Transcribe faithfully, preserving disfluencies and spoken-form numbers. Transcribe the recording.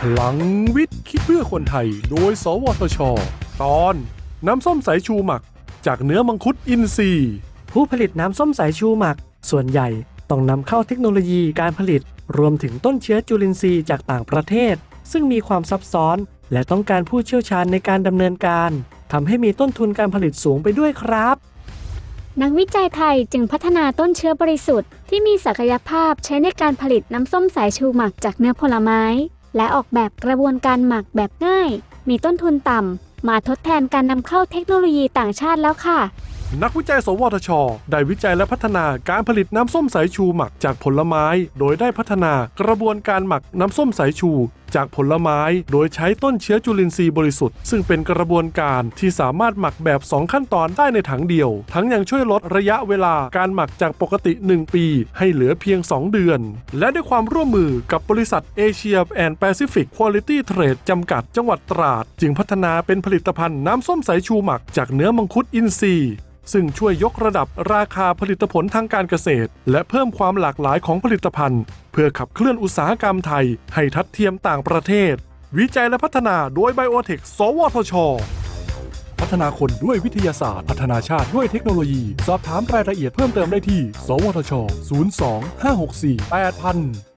พลังวิทย์คิดเพื่อคนไทยโดยสวทช.ตอนน้ำส้มสายชูหมักจากเนื้อมังคุดอินทรีย์ผู้ผลิตน้ำส้มสายชูหมักส่วนใหญ่ต้องนำเข้าเทคโนโลยีการผลิตรวมถึงต้นเชื้อจุลินทรีย์จากต่างประเทศซึ่งมีความซับซ้อนและต้องการผู้เชี่ยวชาญในการดำเนินการทำให้มีต้นทุนการผลิตสูงไปด้วยครับนักวิจัยไทยจึงพัฒนาต้นเชื้อบริสุทธิ์ที่มีศักยภาพใช้ในการผลิตน้ำส้มสายชูหมักจากเนื้อผลไม้และออกแบบกระบวนการหมักแบบง่ายมีต้นทุนต่ำมาทดแทนการนำเข้าเทคโนโลยีต่างชาติแล้วค่ะนักวิจัยสวทช.ได้วิจัยและพัฒนาการผลิตน้ำส้มสายชูหมักจากผลไม้โดยได้พัฒนากระบวนการหมักน้ำส้มสายชูจากผลไม้โดยใช้ต้นเชื้อจุลินทรีย์บริสุทธิ์ซึ่งเป็นกระบวนการที่สามารถหมักแบบสองขั้นตอนได้ในถังเดียวทั้งยังช่วยลดระยะเวลาการหมักจากปกติหนึ่งปีให้เหลือเพียงสองเดือนและด้วยความร่วมมือกับบริษัทเอเชียแอนด์แปซิฟิกควอลิตี้เทรดจำกัดจังหวัดตราดจึงพัฒนาเป็นผลิตภัณฑ์น้ำส้มสายชูหมักจากเนื้อมังคุดอินทรีย์ซึ่งช่วยยกระดับราคาผลิตผลทางการเกษตรและเพิ่มความหลากหลายของผลิตภัณฑ์เพื่อขับเคลื่อนอุตสาหกรรมไทยให้ทัดเทียมต่างประเทศวิจัยและพัฒนาโดยไบโอเทคสวทช.พัฒนาคนด้วยวิทยาศาสตร์พัฒนาชาติด้วยเทคโนโลยีสอบถามรายละเอียดเพิ่มเติมได้ที่สวทช. ศูนย์ สอง ห้า หก สี่ แปด ศูนย์ ศูนย์